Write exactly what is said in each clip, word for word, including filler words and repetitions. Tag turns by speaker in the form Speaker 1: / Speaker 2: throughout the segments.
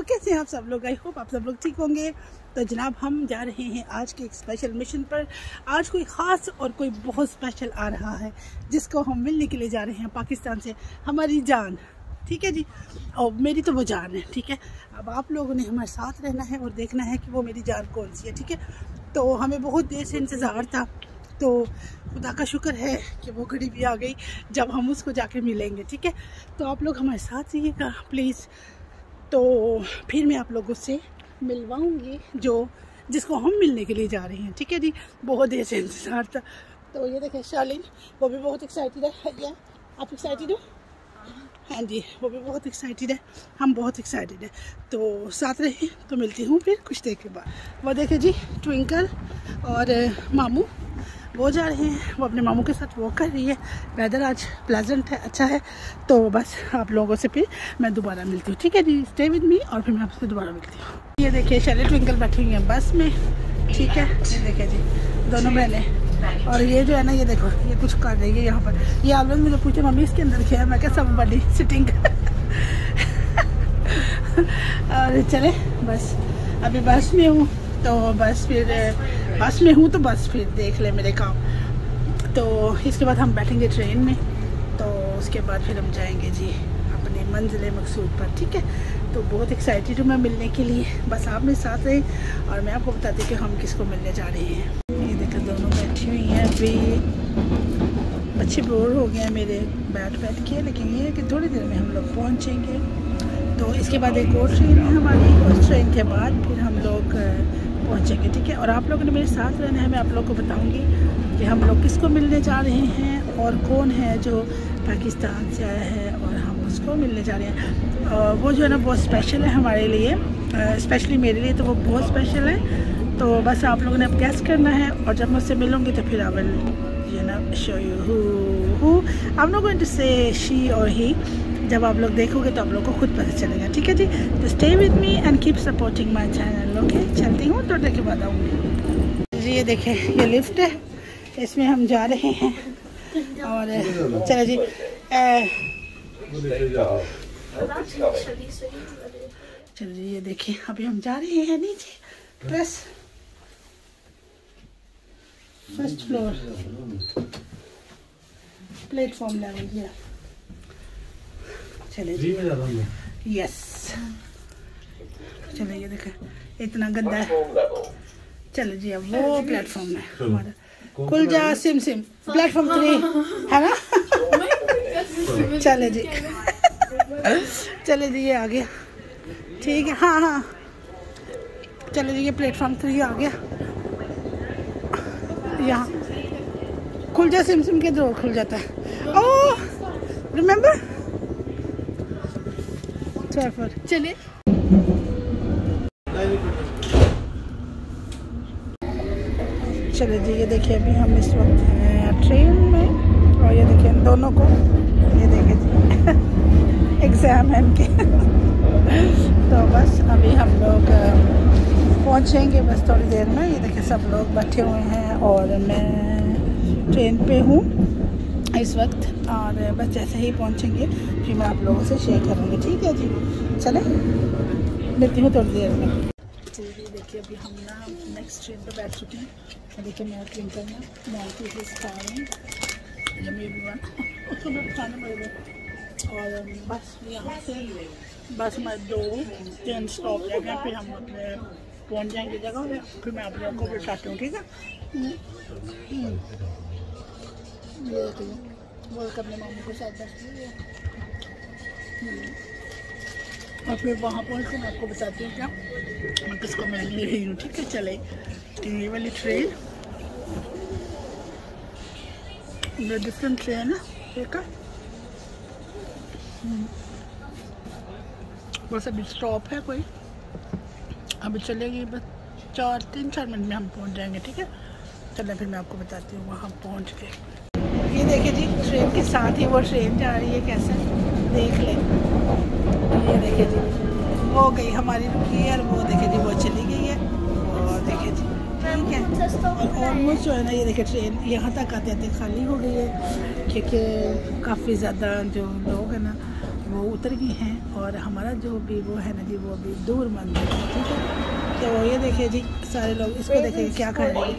Speaker 1: कैसे हैं आप सब लोग? आई होप आप सब लोग ठीक होंगे। तो जनाब हम जा रहे हैं आज के एक स्पेशल मिशन पर। आज कोई ख़ास और कोई बहुत स्पेशल आ रहा है जिसको हम मिलने के लिए जा रहे हैं पाकिस्तान से। हमारी जान, ठीक है जी, और मेरी तो वो जान है, ठीक है। अब आप लोगों ने हमारे साथ रहना है और देखना है कि वो मेरी जान कौन सी है, ठीक है। तो हमें बहुत देर से इंतज़ार था, तो खुदा का शुक्र है कि वो घड़ी भी आ गई जब हम उसको जाके मिलेंगे, ठीक है। तो आप लोग हमारे साथ रहिएगा प्लीज़। तो फिर मैं आप लोगों से मिलवाऊंगी जो जिसको हम मिलने के लिए जा रहे हैं, ठीक है जी। बहुत देर से इंतज़ार था। तो ये देखें शालीन, वो भी बहुत एक्साइटेड है। या आप एक्साइटेड हो? हाँ जी, वो भी बहुत एक्साइटेड है, हम बहुत एक्साइटेड है। तो साथ रहे, तो मिलती हूँ फिर कुछ देर के बाद। वो देखे जी ट्विंकल और मामू वो जा रहे हैं, वो अपने मामू के साथ वॉक कर रही है। वेदर आज प्लेजेंट है, अच्छा है। तो बस आप लोगों से फिर मैं दोबारा मिलती हूँ, ठीक है जी। स्टे विद मी और फिर मैं आपसे दोबारा मिलती हूँ। ये देखिए शैली ट्विंकल बैठी हुई है बस में, ठीक है। ये देखिए जी दोनों बहनें, और ये जो है ना, ये देखो ये कुछ कर रही है यहाँ पर। ये आप लोग मुझे पूछे मम्मी इसके अंदर क्या है, मैं क्या सब बड़ी सिटिंग और चले बस अभी बस में हूँ, तो बस फिर बस में हूँ तो बस फिर देख ले मेरे काम। तो इसके बाद हम बैठेंगे ट्रेन में, तो उसके बाद फिर हम जाएंगे जी अपने मंजिल मकसूद पर, ठीक है। तो बहुत एक्साइटेड हूँ मैं मिलने के लिए। बस आप मेरे साथ रहे और मैं आपको बताती हूँ कि हम किसको मिलने जा रहे हैं। ये देखो दोनों बैठी हुई हैं। अभी बच्चे बोर हो गए हैं मेरे बैठ बैठ के, लेकिन ये है कि थोड़ी देर में हम लोग पहुँचेंगे। तो इसके बाद एक और ट्रेन है हमारी, उस ट्रेन के बाद फिर हम लोग पहुँचेंगे, ठीक है। और आप लोगों ने मेरे साथ रहना है, मैं आप लोग को बताऊंगी कि हम लोग किसको मिलने जा रहे हैं और कौन है जो पाकिस्तान से आया है और हम उसको मिलने जा रहे हैं। और वो जो है ना बहुत स्पेशल है हमारे लिए, स्पेशली मेरे लिए तो वो बहुत स्पेशल है। तो बस आप लोगों ने अब गेस करना है और जब मैं उससे मिलूँगी तो फिर I will you know show you who who I am not going to say she और ही। जब आप लोग देखोगे तो आप लोग को खुद पता चलेगा, ठीक है जी। तो stay with me and keep supporting my channel, okay. चलती हूँ थोड़ी देर के बाद आऊँगी जी। ये देखें ये लिफ्ट है, इसमें हम जा रहे हैं और चलो जी चलो जी। ये देखें अभी हम जा रहे हैं नीचे, plus first floor platform level गया। चले जी, यस चलो। ये देखें इतना गंदा है। चलो जी अब वो प्लेटफॉर्म है हमारा, खुल जा सिम सिम, प्लेटफॉर्म थ्री है ना चले जी चले जी ये आ गया, ठीक है। हाँ हाँ चलो जी ये प्लेटफॉर्म थ्री आ गया। यहाँ खुल जा सिम सिम के दो खुल जाता है। ओह रिमेम्बर चले। चले जी ये देखिए अभी हम इस वक्त हैं ट्रेन में, और ये देखिए इन दोनों को, ये देखिए जी एग्ज़ाम है इनके तो बस अभी हम लोग पहुंचेंगे बस थोड़ी देर में। ये देखिए सब लोग बैठे हुए हैं और मैं ट्रेन पे हूँ इस वक्त, और बस जैसे ही पहुंचेंगे फिर मैं आप लोगों से शेयर करूँगी, ठीक है जी। चले मिलती हूँ थोड़ी देर में। चलिए देखिए अभी हम ना नेक्स्ट ट्रेन पे बैठ चुके हैं। देखिए मैं ट्विंकल में और बस यहाँ से बस मैं दो तीन स्टॉप रह गए, फिर हम अपने पहुँच जाएंगे जगह पे, फिर मैं आप लोगों को बताती हूँ, ठीक है। ये बोल कर अपने मामू के साथ बैठ और फिर वहाँ पहुँच कर मैं आपको बताती हूँ क्या मैं किसको मिलने रही हूँ, ठीक है। चले ये वाली ट्रेन ये डिफरेंट ट्रेन है, ठीक है। बस अभी स्टॉप है कोई, अभी चलेगी बस चार तीन चार मिनट में हम पहुँच जाएंगे, ठीक है। चलो फिर मैं आपको बताती हूँ वहाँ पहुँच के। ये देखिए जी ट्रेन के साथ ही वो ट्रेन जा रही है, कैसे देख लें। ये देखिए जी हो गई हमारी रुकी है और वो देखिए जी वो चली गई है, और देखिए जी ठीक है। और ऑलमोस्ट जो है ना ये देखिए ट्रेन यहाँ तक आते आते खाली हो गई है, क्योंकि काफ़ी ज़्यादा जो लोग हैं ना वो उतर गई हैं और हमारा जो भी वो है ना जी वो अभी दूर मंदिर है, ठीक है। तो ये देखिए जी सारे लोग इसको देखिए क्या कर रहे हैं।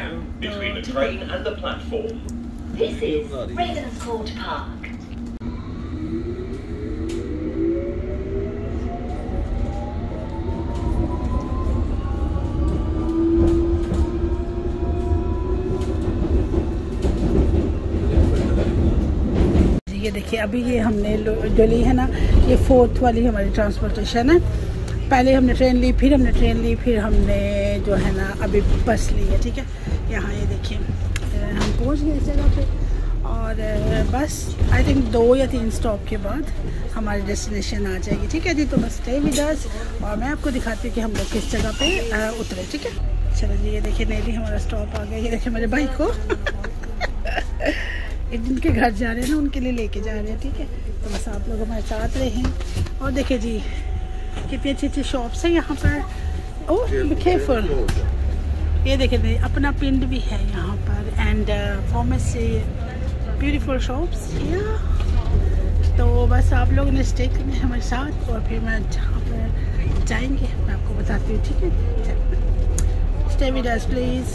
Speaker 1: ये देखिए अभी ये हमने जो ली है ना ये फोर्थ वाली हमारी ट्रांसपोर्टेशन है। पहले हमने ट्रेन ली, फिर हमने ट्रेन ली, फिर हमने जो है ना अभी बस ली है, ठीक है। यहाँ ये देखिए हम पहुँच गए इस जगह पे और बस आई थिंक दो या तीन स्टॉप के बाद हमारी डेस्टिनेशन आ जाएगी, ठीक है जी। तो बस स्टे विद अस और मैं आपको दिखाती हूँ कि हम लोग किस जगह पे उतरे, ठीक है। चलो जी ये देखिए नेली हमारा स्टॉप आ गया। ये देखिए मेरे भाई को जिनके घर जा रहे हैं ना उनके लिए लेके जा रहे हैं, ठीक है। तो बस आप लोग हमारे साथ रहे हैं और देखिए जी कितनी अच्छी अच्छी शॉप्स हैं यहाँ पर। ओह केयरफुल, ये देखिए अपना पिंड भी है यहाँ पर एंड फार्मेसी ब्यूटीफुल शॉप्स। तो बस आप लोगों ने स्टे करना है हमारे साथ और फिर मैं जहाँ पर जाएंगे मैं आपको बताती हूँ, ठीक है। Stay with us please.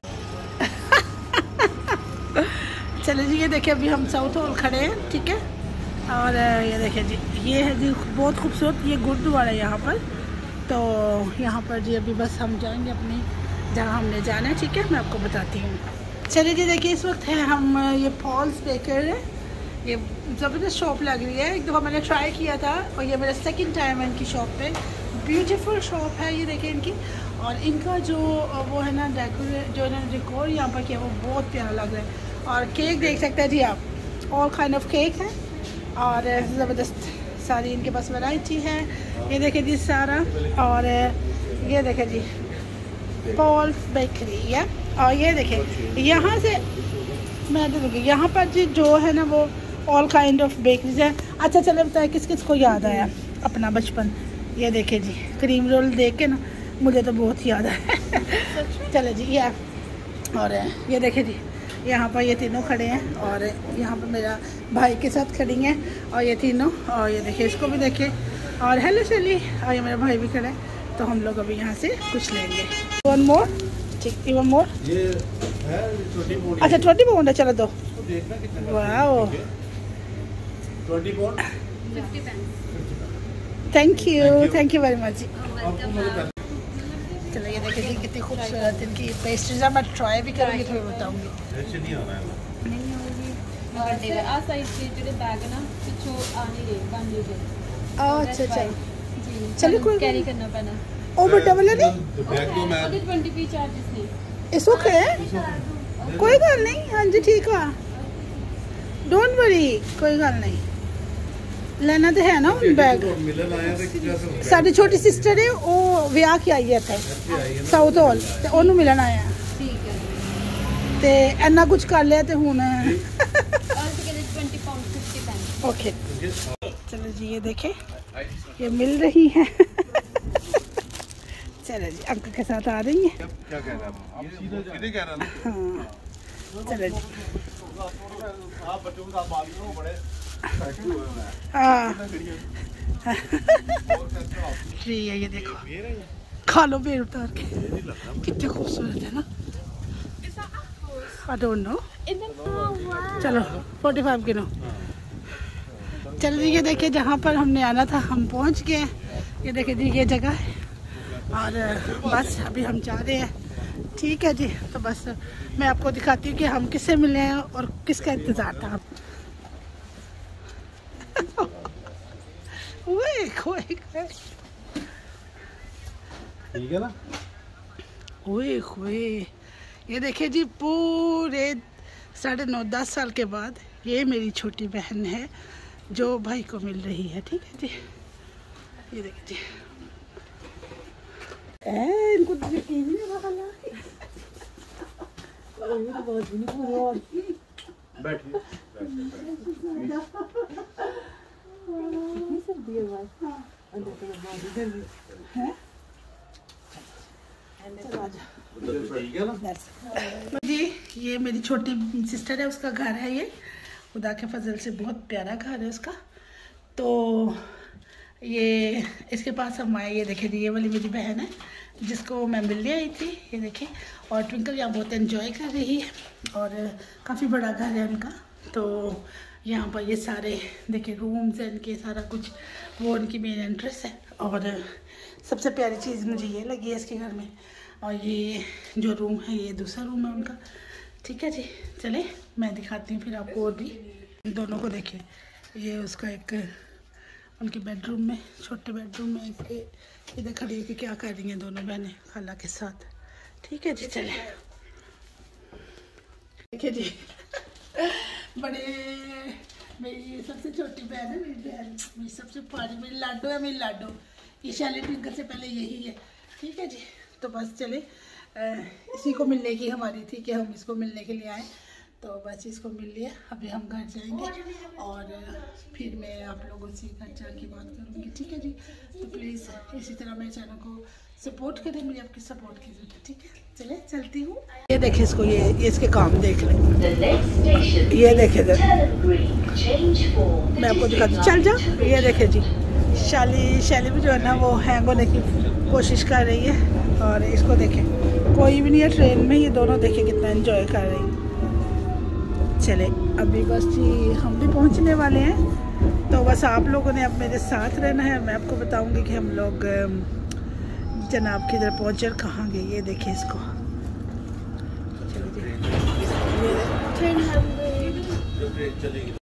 Speaker 1: चलो जी ये देखिए अभी हम साउथ हॉल खड़े हैं, ठीक है। और ये देखिए जी ये है जी बहुत खूबसूरत ये गुरुद्वारा है यहाँ पर। तो यहाँ पर जी अभी बस हम जाएंगे अपनी जहाँ हमने जाना है, ठीक है। मैं आपको बताती हूँ। चलिए जी देखिए इस वक्त है हम ये पॉल्स बेकर है, ये ज़बरदस्त शॉप लग रही है। एक दफ़ा मैंने ट्राई किया था और ये मेरा सेकंड टाइम है इनकी शॉप पे। ब्यूटीफुल शॉप है ये देखिए इनकी और इनका जो वो है ना डेकोरेट जो इन्होंने डेकोर यहाँ पर किया वो बहुत प्यारा लग रहा है। और केक देख सकते हैं जी आप, ऑल काइंड ऑफ केक है और ज़बरदस्त सारी इनके पास वैरायटी है। ये देखें जी सारा और ये देखें जी पॉल्स बेकरी है। और ये देखें यहाँ से मैं देखूँगी यहाँ पर जी जो है ना वो ऑल काइंड ऑफ बेकरीज है। अच्छा चले बताए किस किस को याद आया अपना बचपन। ये देखें जी क्रीम रोल देख के ना मुझे तो बहुत याद आया। चले जी ये और ये देखें जी यहाँ पर ये तीनों खड़े हैं और यहाँ पर मेरा भाई के साथ खड़ी हैं और ये तीनों और ये देखिए इसको भी देखिए और हेलो चली और ये मेरा भाई भी खड़ा है। तो हम लोग अभी यहाँ से कुछ लेंगे। वन मोर, ठीक वन मोर। अच्छा ट्वेंटी पाउंड है, चलो दो। Wow thank you thank you very much. चलो ये देखिए जी कितनी खूबसूरत इनकी पेस्ट्रीज है। मैं ट्राई भी करूँगी थोड़ी बताऊँगी। अच्छा अच्छा चलिए कोई कैरी करना पैना ओ बड़ा वाला नहीं इस वक्त है कोई गल नहीं। हाँ जी ठीक है डोंट वरी कोई गल नहीं लेना तो है ना बैग। साड़ी छोटी सिस्टर है वो विआह की आई है साउथ हॉल ते ओनू मिलन आया ते इन्ना कुछ कर लिया ते हुन ओके। चलो जी ये देखे ये मिल रही है। चलो जी अंकल के साथ आ रही है। क्या कह रहा है आप सीधे कह रहा ना। हाँ चलो जी आप बच्चों के साथ बात करो बड़े हाँ ठीक है। ये देखो खा लो बेर उतार के कितने खूबसूरत है ना। आई डोंट नो चलो फोर्टी फाइव किलो। चल जी ये देखिए जहाँ पर हमने आना था हम पहुँच गए। ये देखिए जी ये जगह है और बस अभी हम जा रहे हैं, ठीक है जी। तो बस मैं आपको दिखाती हूँ कि हम किससे मिले हैं और किसका इंतज़ार था। ठीक है ना ओए होए ये देखिए जी पूरे साढ़े नौ दस साल के बाद ये मेरी छोटी बहन है जो भाई को मिल रही है, ठीक है जी। ये देखिए जी ए इनको तो यकीन नहीं हो रहा बैठिए जी ये मेरी छोटी सिस्टर है उसका घर है। ये खुदा के फजल से बहुत प्यारा घर है उसका। तो ये इसके पास हम आए। ये देखे जी, ये वाली मेरी बहन है जिसको मैं मिलने आई थी, ये देखें। और ट्विंकल यहाँ बहुत एंजॉय कर रही है और काफ़ी बड़ा घर है उनका। तो यहाँ पर ये सारे देखें रूम्स हैं इनके, सारा कुछ वो उनकी मेन एंट्रेंस है। और सबसे प्यारी चीज़ मुझे ये लगी है इसके घर में, और ये जो रूम है ये दूसरा रूम है उनका। ठीक है जी, चले मैं दिखाती हूँ फिर आपको और भी। दोनों को देखें, ये उसका एक उनके बेडरूम में, छोटे बेडरूम में इधर खड़ी होकर क्या कर रही हैं दोनों बहनें खाला के साथ। ठीक है जी, चले देखिए जी बड़े मेरी सबसे छोटी बहन है, मेरी बहन मेरी सबसे प्यारी, मेरी लाडो है, मेरी लाडो। ये शैली ट्विंकल से पहले यही है। ठीक है जी, तो बस चले इसी को मिलने की हमारी थी कि हम इसको मिलने के लिए आए, तो बस इसको मिल लिया। अभी हम घर जाएंगे और फिर मैं आप लोगों से घर जाके बात करूँगी। ठीक है जी, तो प्लीज़ इसी तरह मेरे चैनल को सपोर्ट करें, मुझे आपकी सपोर्ट की जरूरत है। ठीक है, चले चलती हूँ। ये देखे इसको, ये ये इसके काम देख लें, ये देखे दे, मैं आपको दिखाती हूँ। चल जा, ये देखे जी शाली शैली भी जो है ना वो हैंग होने की कोशिश कर रही है। और इसको देखें, कोई भी नहीं है ट्रेन में, ये दोनों देखे कितना एंजॉय कर रही है। चले अभी बस जी हम भी पहुंचने वाले हैं, तो बस आप लोगों ने अब मेरे साथ रहना है। मैं आपको बताऊंगी कि हम लोग जनाब किधर पहुंचे और कहाँ गए। ये देखिए इसको, चलो जी, ये